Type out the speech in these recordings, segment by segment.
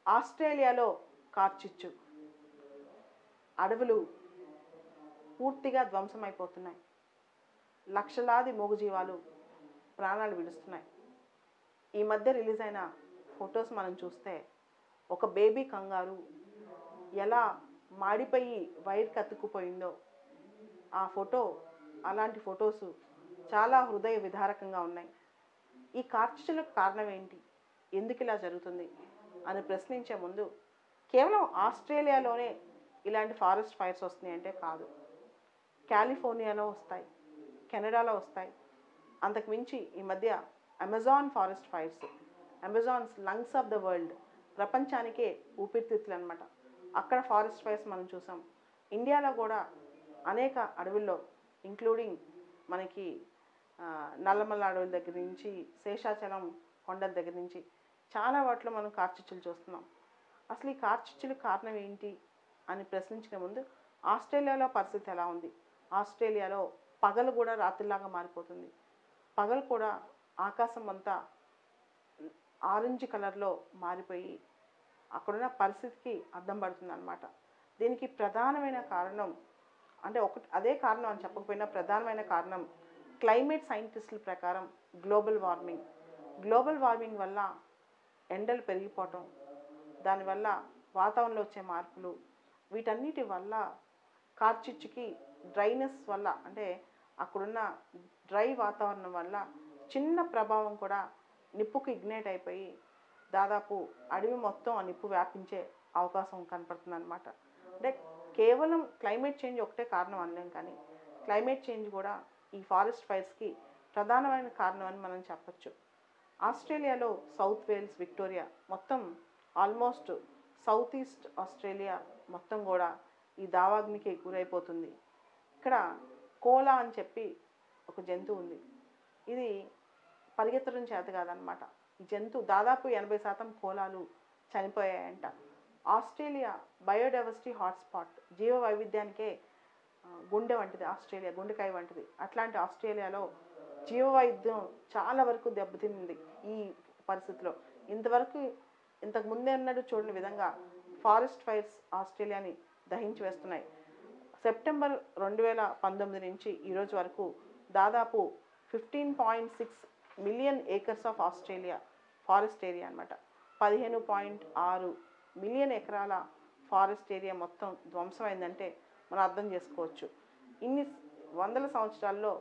ఆస్ట్రేలియాలో కార్చిచ్చు, అడవులు పూర్తిగా ధ్వంసమైపోతున్నాయి. లక్షలాది మూగజీవాలు ప్రాణాలు విడుస్తున్నాయి. ఈ మధ్య రిలీజ్ అయిన ఫొటోస్ మనం చూస్తే ఒక బేబీ కంగారు ఎలా మాడిపోయి వైర్ కత్తుకుపోయిందో ఆ ఫోటో, అలాంటి ఫొటోస్ చాలా హృదయ విదారకంగా ఉన్నాయి. ఈ కార్చిచ్చులకు కారణం ఏంటి, ఎందుకు ఇలా జరుగుతుంది అని ప్రశ్నించే ముందు కేవలం ఆస్ట్రేలియాలోనే ఇలాంటి ఫారెస్ట్ ఫైర్స్ వస్తున్నాయి అంటే కాదు. కాలిఫోర్నియాలో వస్తాయి, కెనడాలో వస్తాయి. అంతకుమించి ఈ మధ్య Amazon forest fires, Amazon's lungs of the world, ప్రపంచానికే ఊపిరితిత్తులు అనమాట. అక్కడ ఫారెస్ట్ ఫైర్స్ మనం చూసాం. ఇండియాలో కూడా అనేక అడవుల్లో, ఇంక్లూడింగ్ మనకి నల్లమల్ల అడవుల దగ్గర నుంచి శేషాచలం కొండల దగ్గర నుంచి చాలా వాటిలో మనం కార్చిచ్చులు చూస్తున్నాం. అసలు ఈ కార్చిచ్చులకు కారణం ఏంటి అని ప్రశ్నించిన ముందు ఆస్ట్రేలియాలో పరిస్థితి ఎలా ఉంది, ఆస్ట్రేలియాలో పగలు కూడా రాత్రిలాగా మారిపోతుంది. పగలు కూడా ఆకాశం అంతా ఆరెంజ్ కలర్లో మారిపోయి అక్కడున్న పరిస్థితికి అద్దం పడుతుంది అన్నమాట. దీనికి ప్రధానమైన కారణం అంటే అదే కారణం అని చెప్పకపోయినా ప్రధానమైన కారణం క్లైమేట్ సైంటిస్టుల ప్రకారం గ్లోబల్ వార్మింగ్. గ్లోబల్ వార్మింగ్ వల్ల ఎండలు పెరిగిపోవటం, దానివల్ల వాతావరణంలో వచ్చే మార్పులు, వీటన్నిటి వల్ల కార్చిచ్చుకి డ్రైనెస్ వల్ల, అంటే అక్కడున్న డ్రై వాతావరణం వల్ల చిన్న ప్రభావం కూడా నిప్పుకు ఇగ్నైట్ అయిపోయి దాదాపు అడవి మొత్తం ఆ నిప్పు వ్యాపించే అవకాశం కనపడుతుంది అనమాట. అంటే కేవలం క్లైమేట్ చేంజ్ ఒకటే కారణం అనలేం, కానీ క్లైమేట్ చేంజ్ కూడా ఈ ఫారెస్ట్ ఫైర్స్కి ప్రధానమైన కారణం అని మనం చెప్పచ్చు. ఆస్ట్రేలియాలో సౌత్ వేల్స్, విక్టోరియా మొత్తం ఆల్మోస్ట్ సౌత్ ఈస్ట్ ఆస్ట్రేలియా మొత్తం కూడా ఈ దావాగ్నికి గురైపోతుంది. ఇక్కడ కోలా అని చెప్పి ఒక జంతువు ఉంది. ఇది పరిగెత్తడం చేత కాదనమాట. ఈ జంతువు దాదాపు 80% కోలాలు చనిపోయాయంట. ఆస్ట్రేలియా బయోడైవర్సిటీ హాట్స్పాట్, జీవ వైవిధ్యానికే గుండె వంటిది ఆస్ట్రేలియా, గుండెకాయ వంటిది. అట్లాంటి ఆస్ట్రేలియాలో జీవ వైవిధ్యం చాలా వరకు దెబ్బతింది ఈ పరిస్థితిలో. ఇంతకు ముందే అన్నట్టు చూడని విధంగా ఫారెస్ట్ ఫైర్స్ ఆస్ట్రేలియాని దహించి వేస్తున్నాయి. సెప్టెంబర్ 2019 నుంచి ఈరోజు వరకు దాదాపు 15.6 million acres of Australia forest area అనమాట. 15.6 మిలియన్ ఎకరాల ఫారెస్ట్ ఏరియా మొత్తం ధ్వంసమైందంటే మనం అర్థం చేసుకోవచ్చు. ఇన్ని వందల సంవత్సరాల్లో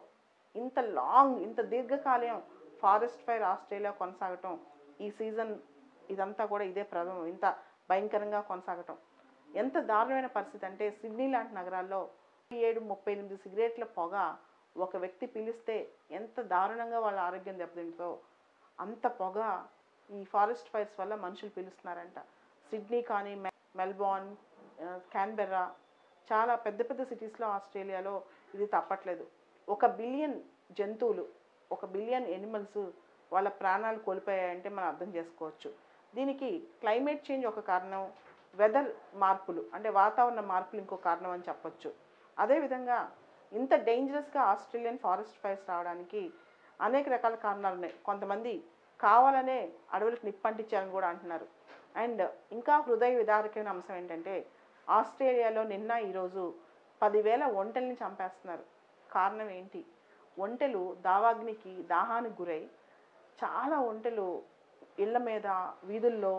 ఇంత దీర్ఘకాలం ఫారెస్ట్ ఫైర్ ఆస్ట్రేలియా కొనసాగటం, ఈ సీజన్ ఇదంతా కూడా ఇదే ప్రథమం. ఇంత భయంకరంగా కొనసాగటం ఎంత దారుణమైన పరిస్థితి అంటే, సిడ్నీ లాంటి నగరాల్లో 37-38 సిగరెట్ల పొగ ఒక వ్యక్తి పీలిస్తే ఎంత దారుణంగా వాళ్ళ ఆరోగ్యం దెబ్బతింటుందో అంత పొగ ఈ ఫారెస్ట్ ఫైర్స్ వల్ల మనుషులు పీలుస్తున్నారంట. సిడ్నీ కానీ, మెల్బోర్న్, క్యాన్బెర్రా, చాలా పెద్ద పెద్ద సిటీస్లో ఆస్ట్రేలియాలో ఇది తప్పట్లేదు. 1 బిలియన్ జంతువులు, 1 బిలియన్ ఎనిమల్స్ వాళ్ళ ప్రాణాలు కోల్పోయాయంటే మనం అర్థం చేసుకోవచ్చు. దీనికి క్లైమేట్ చేంజ్ ఒక కారణం, వెదర్ మార్పులు అంటే వాతావరణ మార్పులు ఇంకో కారణం అని చెప్పొచ్చు. అదేవిధంగా ఇంత డేంజరస్గా ఆస్ట్రేలియన్ ఫారెస్ట్ ఫైర్స్ రావడానికి అనేక రకాల కారణాలు ఉన్నాయి. కొంతమంది కావాలనే అడవులకు నిప్పంటించారని కూడా అంటున్నారు. అండ్ ఇంకా హృదయ విదారకమైన అంశం ఏంటంటే, ఆస్ట్రేలియాలో నిన్న ఈరోజు 10,000 ఒంటెల్ని చంపేస్తున్నారు. కారణం ఏంటి? ఒంటెలు దావాగ్నికి, దాహానికి గురై చాలా ఒంటెలు ఇళ్ల మీద, వీధుల్లో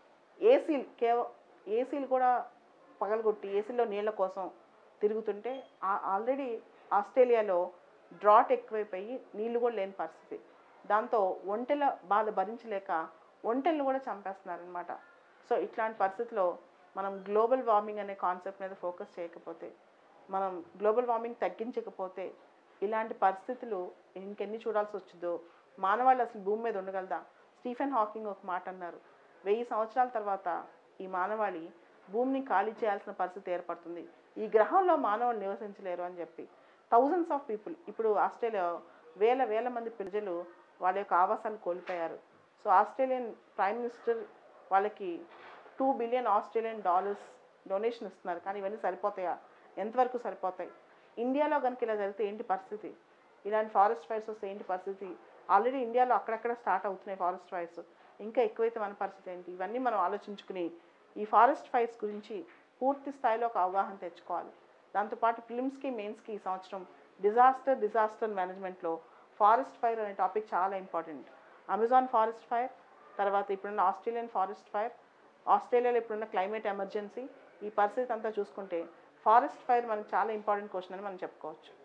ఏసీలు కూడా పగలగొట్టి ఏసీలో నీళ్ళ కోసం తిరుగుతుంటే ఆల్రెడీ ఆస్ట్రేలియాలో డ్రాట్ ఎక్కువైపోయి నీళ్లు కూడా లేని పరిస్థితి. దాంతో ఒంటెల బాధ భరించలేక ఒంటెలను కూడా చంపేస్తున్నారనమాట. సో ఇట్లాంటి పరిస్థితిలో మనం గ్లోబల్ వార్మింగ్ అనే కాన్సెప్ట్ మీద ఫోకస్ చేయకపోతే, మనం గ్లోబల్ వార్మింగ్ తగ్గించకపోతే ఇలాంటి పరిస్థితులు ఇంకెన్ని చూడాల్సి వచ్చిందో, మానవాళ్ళు అసలు భూమి మీద ఉండగలదా? స్టీఫెన్ హాకింగ్ ఒక మాట అన్నారు, 1000 సంవత్సరాల తర్వాత ఈ మానవాళి భూమిని ఖాళీ చేయాల్సిన పరిస్థితి ఏర్పడుతుంది, ఈ గ్రహంలో మానవులు నివసించలేరు అని చెప్పి. థౌజండ్స్ ఆఫ్ పీపుల్, ఇప్పుడు ఆస్ట్రేలియా వేల మంది ప్రజలు వాళ్ళ యొక్క ఆవాసాలు కోల్పోయారు. సో ఆస్ట్రేలియన్ ప్రైమ్ మినిస్టర్ వాళ్ళకి $2 బిలియన్ ఆస్ట్రేలియన్ డాలర్స్ డొనేషన్ ఇస్తున్నారు. కానీ ఇవన్నీ సరిపోతాయా? ఎంతవరకు సరిపోతాయి? ఇండియాలో కనుక ఇలా జరిగితే ఏంటి పరిస్థితి? ఇలాంటి ఫారెస్ట్ ఫైర్స్ వస్తే ఏంటి పరిస్థితి? ఆల్రెడీ ఇండియాలో అక్కడక్కడ స్టార్ట్ అవుతున్నాయి ఫారెస్ట్ ఫైర్స్. ఇంకా ఎక్కువైతే మన పరిస్థితి ఏంటి? ఇవన్నీ మనం ఆలోచించుకుని ఈ ఫారెస్ట్ ఫైర్స్ గురించి పూర్తి స్థాయిలో ఒక అవగాహన తెచ్చుకోవాలి. దాంతోపాటు ప్రిలిమ్స్కి మెయిన్స్కి ఈ సంవత్సరం డిజాస్టర్ మేనేజ్మెంట్లో ఫారెస్ట్ ఫైర్ అనే టాపిక్ చాలా ఇంపార్టెంట్. అమెజాన్ ఫారెస్ట్ ఫైర్, తర్వాత ఇప్పుడున్న ఆస్ట్రేలియన్ ఫారెస్ట్ ఫైర్, ఆస్ట్రేలియాలో ఇప్పుడున్న క్లైమేట్ ఎమర్జెన్సీ, ఈ పరిస్థితి అంతా చూసుకుంటే ఫారెస్ట్ ఫైర్ మనకు చాలా ఇంపార్టెంట్ క్వశ్చన్ అని మనం చెప్పుకోవచ్చు.